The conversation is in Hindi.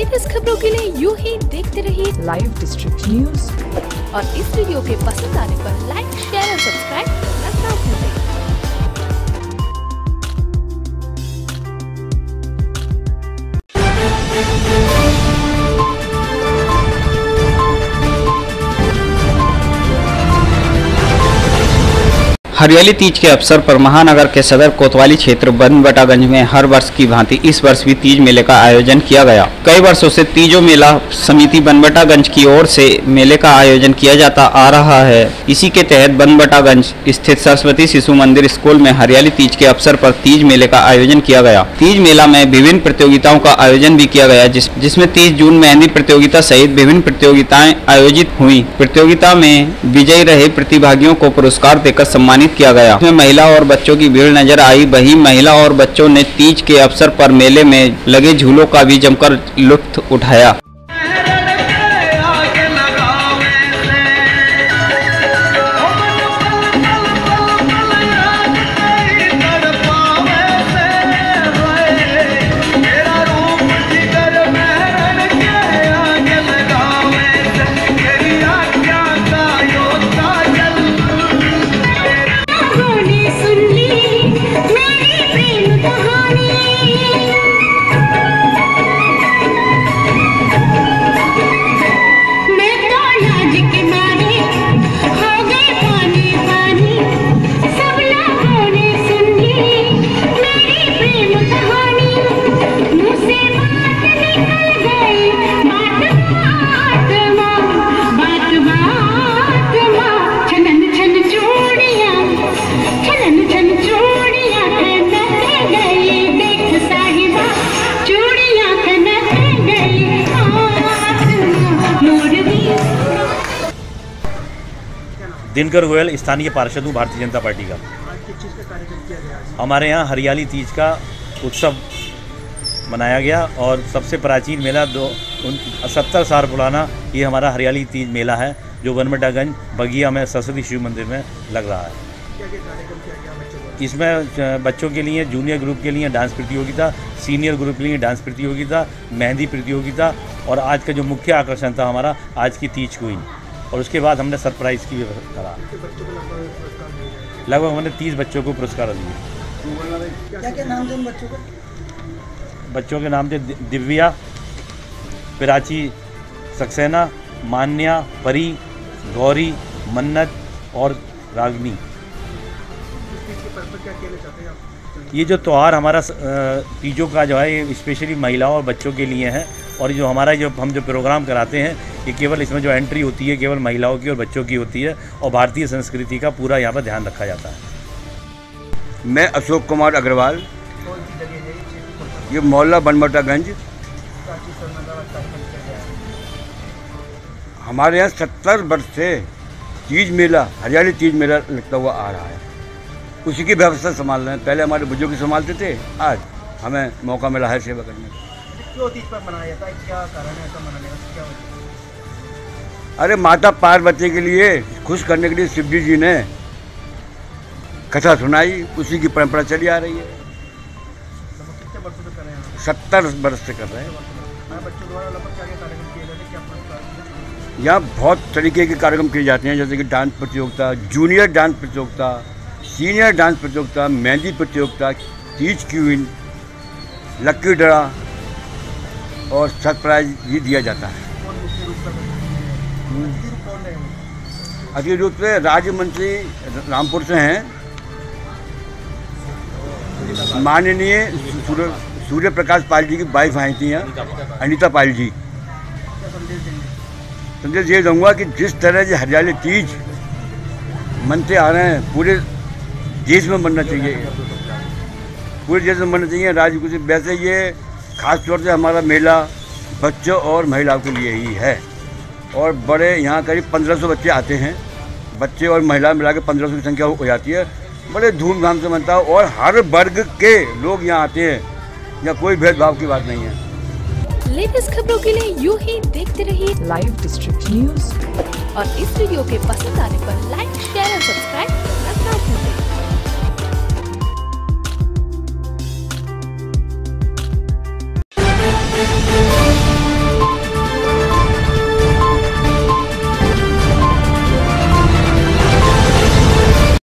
लेटेस्ट खबरों के लिए यूं ही देखते रहिए लाइव डिस्ट्रिक्ट न्यूज और इस वीडियो के पसंद आने पर लाइक, शेयर और सब्सक्राइब करना ना भूलें। हरियाली तीज के अवसर पर महानगर के सदर कोतवाली क्षेत्र बनबटागंज में हर वर्ष की भांति इस वर्ष भी तीज मेले का आयोजन किया गया। कई वर्षों से तीजो मेला समिति बनबटागंज की ओर से मेले का आयोजन किया जाता आ रहा है। इसी के तहत बनबटागंज स्थित सरस्वती शिशु मंदिर स्कूल में हरियाली तीज के अवसर पर तीज मेले का आयोजन किया गया। तीज मेला में विभिन्न प्रतियोगिताओं का आयोजन भी किया गया, जिसमें 30 जून मेहंदी प्रतियोगिता सहित विभिन्न प्रतियोगिताएं आयोजित हुई। प्रतियोगिता में विजयी रहे प्रतिभागियों को पुरस्कार देकर सम्मानित किया गया। इसमें महिला और बच्चों की भीड़ नजर आई। वहीं महिला और बच्चों ने तीज के अवसर पर मेले में लगे झूलों का भी जमकर लुत्फ उठाया। दिनकर गोयल स्थानीय पार्षद हूँ भारतीय जनता पार्टी का। हमारे यहाँ हरियाली तीज का उत्सव मनाया गया और सबसे प्राचीन मेला 70 साल पुराना ये हमारा हरियाली तीज मेला है, जो बनबटागंज बगिया में सरस्वती शिव मंदिर में लग रहा है। इसमें बच्चों के लिए जूनियर ग्रुप के लिए डांस प्रतियोगिता, सीनियर ग्रुप के लिए डांस प्रतियोगिता, मेहंदी प्रतियोगिता और आज का जो मुख्य आकर्षण था हमारा आज की तीज क्वीन। और उसके बाद हमने सरप्राइज़ की व्यवस्था करा। लगभग हमने 30 बच्चों को पुरस्कार दिए। क्या नाम थे उन बच्चों के? बच्चों के नाम थे दिव्या, प्राची, सक्सेना, मान्या, परी, गौरी, मन्नत और रागनी। ये जो त्यौहार हमारा तीजों का जो है ये स्पेशली महिलाओं और बच्चों के लिए है। और जो हमारा हम जो प्रोग्राम कराते हैं ये केवल इसमें जो एंट्री होती है केवल महिलाओं की और बच्चों की होती है और भारतीय संस्कृति का पूरा यहाँ पर ध्यान रखा जाता है। मैं अशोक कुमार अग्रवाल, ये मोहल्ला बनबटागंज। हमारे यहाँ 70 वर्ष से तीज मेला, हरियाली तीज मेला लगता हुआ आ रहा है। उसी की व्यवस्था संभाल रहे हैं। पहले हमारे बुजुर्ग संभालते थे, आज हमें मौका मिला है सेवा करने का। क्यों तीज पर मनाया जाता है? क्या कारण है ऐसा मनाने का? क्या वजह? अरे माता पार्वती के लिए खुश करने के लिए शिवजी जी ने कथा सुनाई, उसी की परंपरा चली आ रही है। कितने वर्षों से कर रहे हैं? 70 वर्ष से कर रहे हैं। बच्चों द्वारा लगभग क्या कार्यक्रम किए जाते हैं? क्या पुरस्कार? यहाँ बहुत तरीके के कार्यक्रम किए जाते हैं, जैसे कि डांस प्रतियोगिता, जूनियर डांस प्रतियोगिता, सीनियर डांस प्रतियोगिता, मेहंदी प्रतियोगिता, तीज क्वीन, लक्की ड्रा और सरप्राइज भी दिया जाता है। अतिथि रूप से राज्य मंत्री रामपुर से हैं माननीय सूर्य प्रकाश पाल जी की वाइफ आई थी यहाँ, अनीता पाल जी। संदेश ये दूंगा कि जिस तरह से हरियाली तीज मनते आ रहे हैं पूरे देश में मनना चाहिए, पूरे देश में मनना चाहिए राज्य को। वैसे ये खास तौर से हमारा मेला बच्चों और महिलाओं के लिए ही है और बड़े यहाँ करीब 1500 बच्चे आते हैं। बच्चे और महिला मिला के 1500 की संख्या हो जाती है। बड़े धूमधाम से मनता है और हर वर्ग के लोग यहाँ आते हैं, यहाँ कोई भेदभाव की बात नहीं है। लेटेस्ट खबरों के लिए यूं ही देखते रहिए लाइव डिस्ट्रिक्ट न्यूज और इस वीडियो के पसंद आने पर लाइक, शेयर और सब्सक्राइब